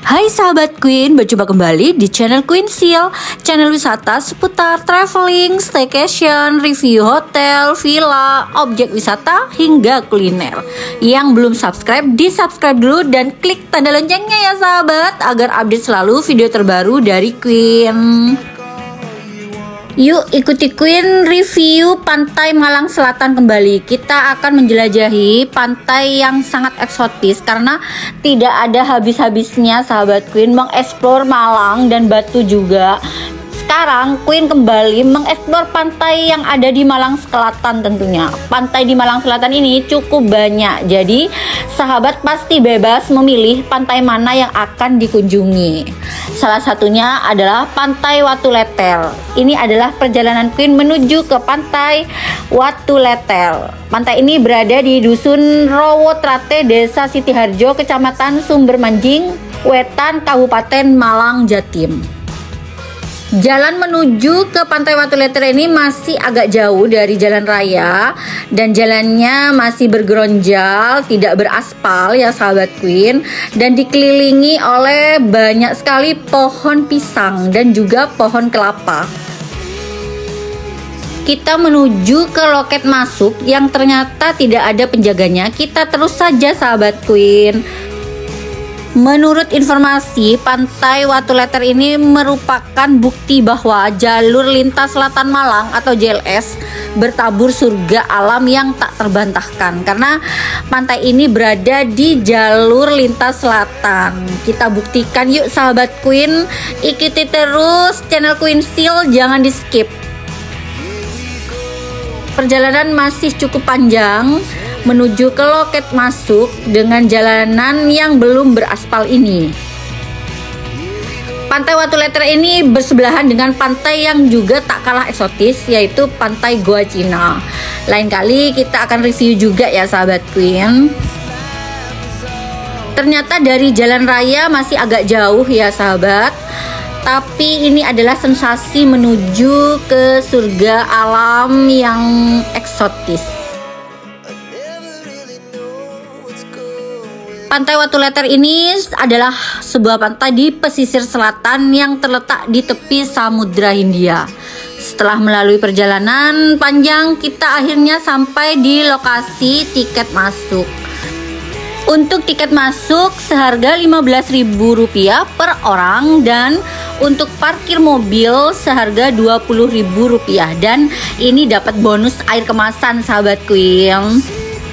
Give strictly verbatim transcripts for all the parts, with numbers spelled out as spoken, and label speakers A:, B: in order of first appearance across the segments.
A: Hai sahabat Queen, berjumpa kembali di channel Queen Seal, channel wisata seputar traveling, staycation, review hotel, villa, objek wisata, hingga kuliner. Yang belum subscribe, di subscribe dulu dan klik tanda loncengnya ya sahabat, agar update selalu video terbaru dari Queen. Yuk ikuti Queen review Pantai Malang Selatan kembali. Kita akan menjelajahi pantai yang sangat eksotis karena tidak ada habis-habisnya sahabat Queen mengeksplor Malang dan Batu juga. Sekarang Queen kembali mengeksplor pantai yang ada di Malang Selatan tentunya. Pantai di Malang Selatan ini cukup banyak, jadi sahabat pasti bebas memilih pantai mana yang akan dikunjungi. Salah satunya adalah Pantai Watuletel. Ini adalah perjalanan Queen menuju ke Pantai Watuletel. Pantai ini berada di Dusun Rowotrate, Desa Sitiharjo, Kecamatan Sumbermanjing, Wetan, Kabupaten Malang, Jatim. Jalan menuju ke Pantai Watuletel ini masih agak jauh dari jalan raya dan jalannya masih bergeronjal, tidak beraspal ya sahabat Queen, dan dikelilingi oleh banyak sekali pohon pisang dan juga pohon kelapa. Kita menuju ke loket masuk yang ternyata tidak ada penjaganya. Kita terus saja sahabat Queen. Menurut informasi, Pantai Watuletel ini merupakan bukti bahwa jalur lintas selatan Malang atau J L S bertabur surga alam yang tak terbantahkan, karena pantai ini berada di jalur lintas selatan. Kita buktikan yuk sahabat Queen, ikuti terus channel Queen Seal, jangan di skip. Perjalanan masih cukup panjang menuju ke loket masuk dengan jalanan yang belum beraspal ini. Pantai Watuletel ini bersebelahan dengan pantai yang juga tak kalah eksotis, yaitu Pantai Goa Cina. Lain kali kita akan review juga ya sahabat Queen. Ternyata dari jalan raya masih agak jauh ya sahabat, tapi ini adalah sensasi menuju ke surga alam yang eksotis. Pantai Watuletel ini adalah sebuah pantai di pesisir selatan yang terletak di tepi Samudra Hindia. Setelah melalui perjalanan panjang, kita akhirnya sampai di lokasi tiket masuk. Untuk tiket masuk seharga lima belas ribu rupiah per orang, dan untuk parkir mobil seharga dua puluh ribu rupiah, dan ini dapat bonus air kemasan sahabat Queen.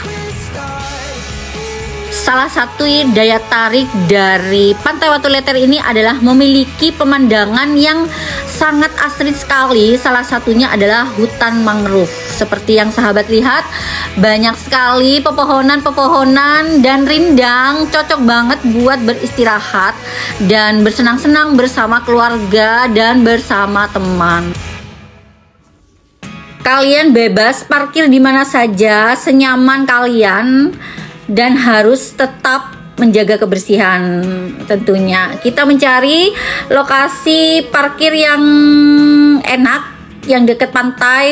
A: Salah satu daya tarik dari Pantai Watuletel ini adalah memiliki pemandangan yang sangat asri sekali. Salah satunya adalah hutan mangrove. Seperti yang sahabat lihat, banyak sekali pepohonan-pepohonan dan rindang, cocok banget buat beristirahat dan bersenang-senang bersama keluarga dan bersama teman. Kalian bebas parkir di mana saja, senyaman kalian, dan harus tetap menjaga kebersihan tentunya. Kita mencari lokasi parkir yang enak, yang dekat pantai.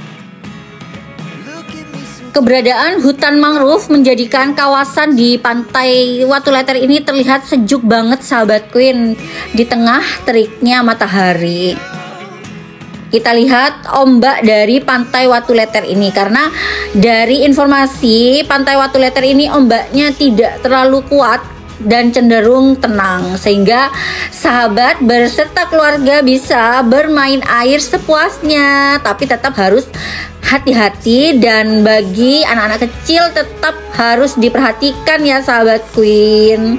A: Keberadaan hutan mangrove menjadikan kawasan di Pantai Watuletel ini terlihat sejuk banget sahabat Queen di tengah teriknya matahari. Kita lihat ombak dari Pantai Watuletel ini, karena dari informasi Pantai Watuletel ini ombaknya tidak terlalu kuat dan cenderung tenang, sehingga sahabat berserta keluarga bisa bermain air sepuasnya, tapi tetap harus hati-hati, dan bagi anak-anak kecil tetap harus diperhatikan ya sahabat Queen.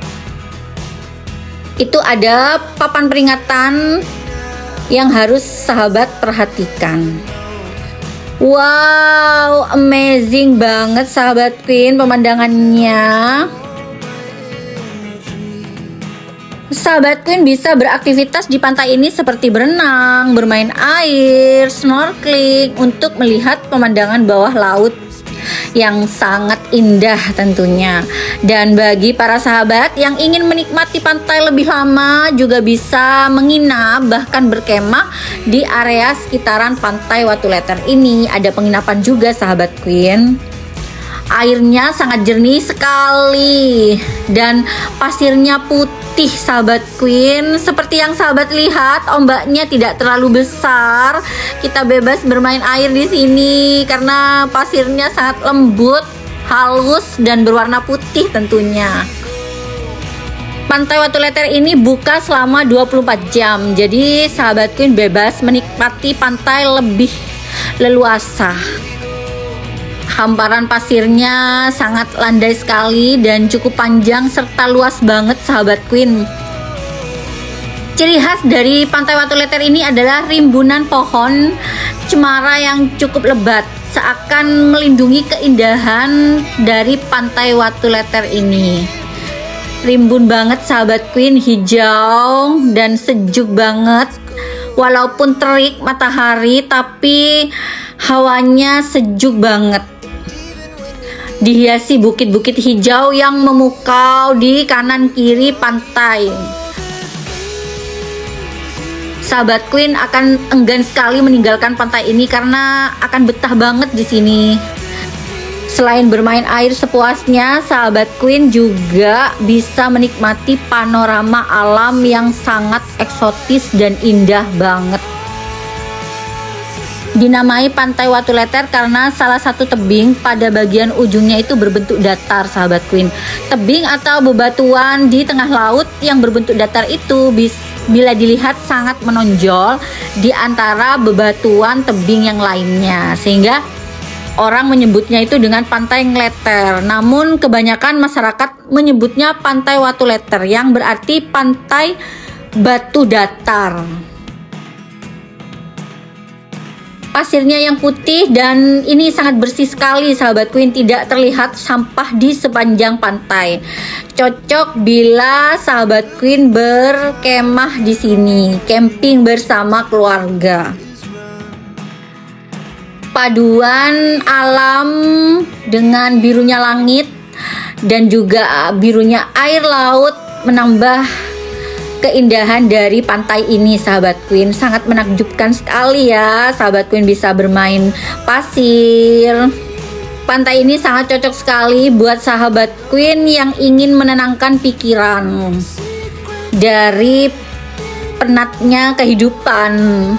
A: Itu ada papan peringatan yang harus sahabat perhatikan. Wow, amazing banget sahabat Queen pemandangannya. Sahabat Queen bisa beraktivitas di pantai ini seperti berenang, bermain air, snorkeling untuk melihat pemandangan bawah laut yang sangat indah tentunya. Dan bagi para sahabat yang ingin menikmati pantai lebih lama, juga bisa menginap bahkan berkemah di area sekitaran Pantai Watuletel ini. Ada penginapan juga sahabat Queen. Airnya sangat jernih sekali dan pasirnya putih sahabat Queen. Seperti yang sahabat lihat, ombaknya tidak terlalu besar. Kita bebas bermain air di sini karena pasirnya sangat lembut, halus dan berwarna putih tentunya. Pantai Watuletter ini buka selama dua puluh empat jam. Jadi sahabat Queen bebas menikmati pantai lebih leluasa. Hamparan pasirnya sangat landai sekali dan cukup panjang serta luas banget sahabat Queen. Ciri khas dari Pantai Watuletter ini adalah rimbunan pohon cemara yang cukup lebat, seakan melindungi keindahan dari Pantai Watuletter ini. Rimbun banget sahabat Queen, hijau dan sejuk banget. Walaupun terik matahari tapi hawanya sejuk banget. Dihiasi bukit-bukit hijau yang memukau di kanan kiri pantai. Sahabat Queen akan enggan sekali meninggalkan pantai ini karena akan betah banget di sini. Selain bermain air sepuasnya, sahabat Queen juga bisa menikmati panorama alam yang sangat eksotis dan indah banget. Dinamai Pantai Watuletter karena salah satu tebing pada bagian ujungnya itu berbentuk datar sahabat Queen. Tebing atau bebatuan di tengah laut yang berbentuk datar itu bis, bila dilihat sangat menonjol di antara bebatuan tebing yang lainnya, sehingga orang menyebutnya itu dengan Pantai Ngletter. Namun kebanyakan masyarakat menyebutnya Pantai Watuletter yang berarti pantai batu datar. Pasirnya yang putih dan ini sangat bersih sekali sahabat Queen, tidak terlihat sampah di sepanjang pantai. Cocok bila sahabat Queen berkemah di sini, camping bersama keluarga. Paduan alam dengan birunya langit dan juga birunya air laut menambah keindahan dari pantai ini sahabat Queen. Sangat menakjubkan sekali ya sahabat Queen, bisa bermain pasir. Pantai ini sangat cocok sekali buat sahabat Queen yang ingin menenangkan pikiran dari penatnya kehidupan.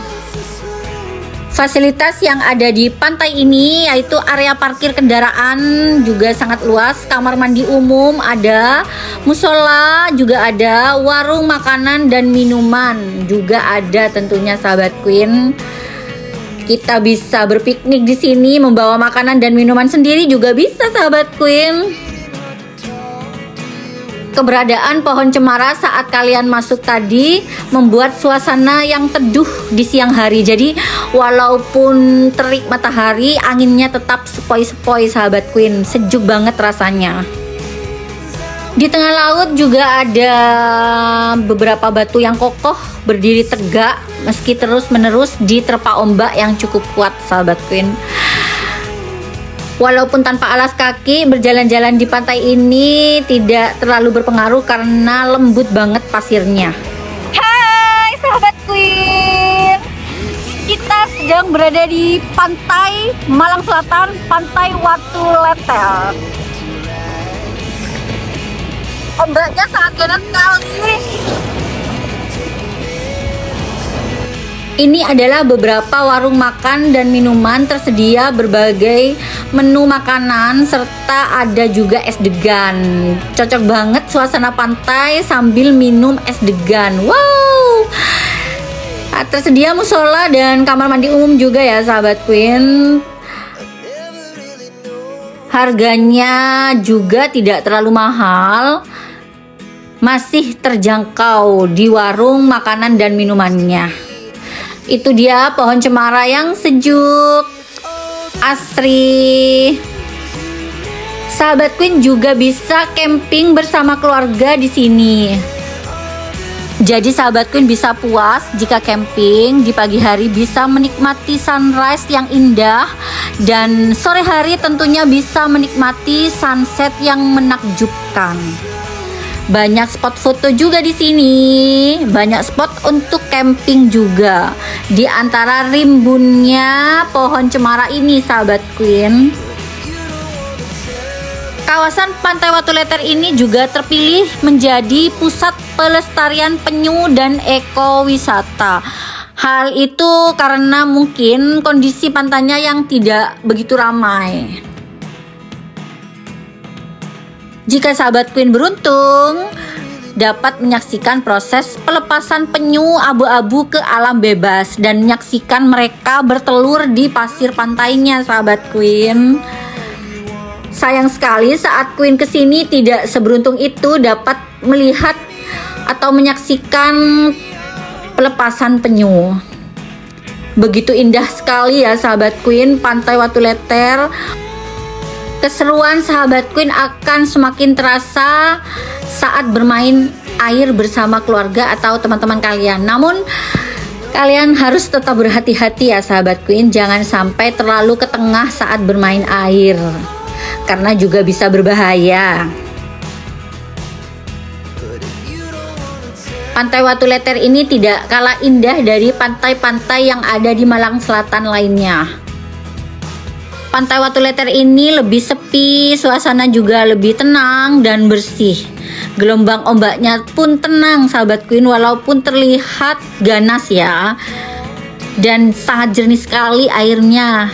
A: Fasilitas yang ada di pantai ini yaitu area parkir kendaraan juga sangat luas, kamar mandi umum ada, musola juga ada, warung makanan dan minuman juga ada tentunya sahabat Queen. Kita bisa berpiknik di sini, membawa makanan dan minuman sendiri juga bisa sahabat Queen. Keberadaan pohon cemara saat kalian masuk tadi membuat suasana yang teduh di siang hari. Jadi walaupun terik matahari, anginnya tetap sepoi-sepoi sahabat Queen. Sejuk banget rasanya. Di tengah laut juga ada beberapa batu yang kokoh berdiri tegak meski terus-menerus diterpa ombak yang cukup kuat sahabat Queen. Walaupun tanpa alas kaki, berjalan-jalan di pantai ini tidak terlalu berpengaruh karena lembut banget pasirnya. Hai sahabat Queen, kita sedang berada di pantai Malang Selatan, Pantai Watuletter. Ombaknya sangat ganas sekali. Ini adalah beberapa warung makan dan minuman, tersedia berbagai menu makanan serta ada juga es degan. Cocok banget suasana pantai sambil minum es degan. Wow. Tersedia musola dan kamar mandi umum juga ya sahabat Queen. Harganya juga tidak terlalu mahal. Masih terjangkau di warung makanan dan minumannya. Itu dia pohon cemara yang sejuk, asri. Sahabat Queen juga bisa camping bersama keluarga di sini. Jadi sahabat Queen bisa puas jika camping di pagi hari, bisa menikmati sunrise yang indah, dan sore hari tentunya bisa menikmati sunset yang menakjubkan. Banyak spot foto juga di sini, banyak spot untuk camping juga. Di antara rimbunnya pohon cemara ini, sahabat Queen. Kawasan Pantai Watuletter ini juga terpilih menjadi pusat pelestarian penyu dan ekowisata. Hal itu karena mungkin kondisi pantainya yang tidak begitu ramai. Jika sahabat Queen beruntung dapat menyaksikan proses pelepasan penyu abu-abu ke alam bebas dan menyaksikan mereka bertelur di pasir pantainya, sahabat Queen. Sayang sekali saat Queen kesini tidak seberuntung itu dapat melihat atau menyaksikan pelepasan penyu. Begitu indah sekali ya sahabat Queen Pantai Watuletter. Keseruan sahabat Queen akan semakin terasa saat bermain air bersama keluarga atau teman-teman kalian. Namun kalian harus tetap berhati-hati ya sahabat Queen, jangan sampai terlalu ke tengah saat bermain air karena juga bisa berbahaya. Pantai Watuletter ini tidak kalah indah dari pantai-pantai yang ada di Malang Selatan lainnya. Pantai Watuletter ini lebih sepi, suasana juga lebih tenang dan bersih. Gelombang ombaknya pun tenang sahabat Queen, walaupun terlihat ganas ya, dan sangat jernih sekali airnya.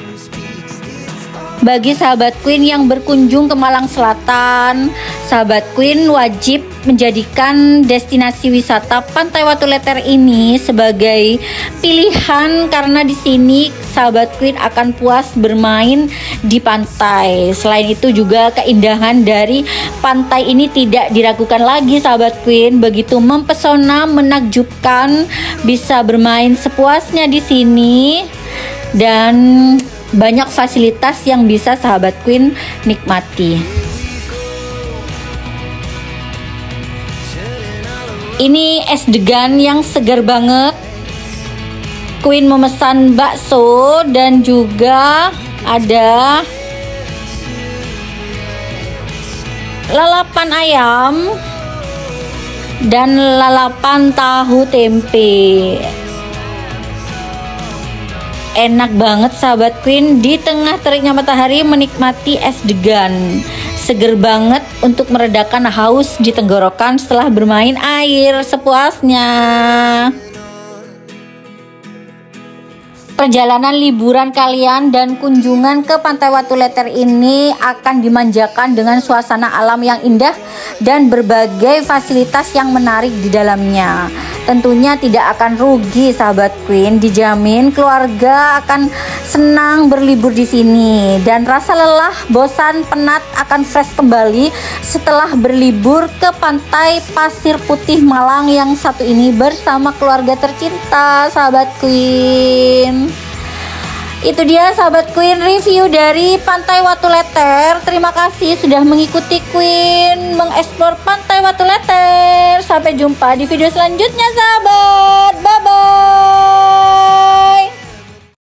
A: Bagi sahabat Queen yang berkunjung ke Malang Selatan, sahabat Queen wajib menjadikan destinasi wisata Pantai Watuletter ini sebagai pilihan karena di sini sahabat Queen akan puas bermain di pantai. Selain itu juga keindahan dari pantai ini tidak diragukan lagi sahabat Queen, begitu mempesona, menakjubkan, bisa bermain sepuasnya di sini dan banyak fasilitas yang bisa sahabat Queen nikmati. Ini es degan yang segar banget. Queen memesan bakso dan juga ada lalapan ayam dan lalapan tahu tempe. Enak banget sahabat Queen di tengah teriknya matahari menikmati es degan. Seger banget untuk meredakan haus di tenggorokan setelah bermain air sepuasnya. Perjalanan liburan kalian dan kunjungan ke Pantai Watuletter ini akan dimanjakan dengan suasana alam yang indah dan berbagai fasilitas yang menarik di dalamnya. Tentunya tidak akan rugi sahabat Queen, dijamin keluarga akan senang berlibur di sini dan rasa lelah, bosan, penat akan fresh kembali setelah berlibur ke pantai pasir putih Malang yang satu ini bersama keluarga tercinta sahabat Queen. Itu dia sahabat Queen review dari Pantai Watuletter. Terima kasih sudah mengikuti Queen mengeksplor Pantai Watuletter. Sampai jumpa di video selanjutnya sahabat. Bye bye.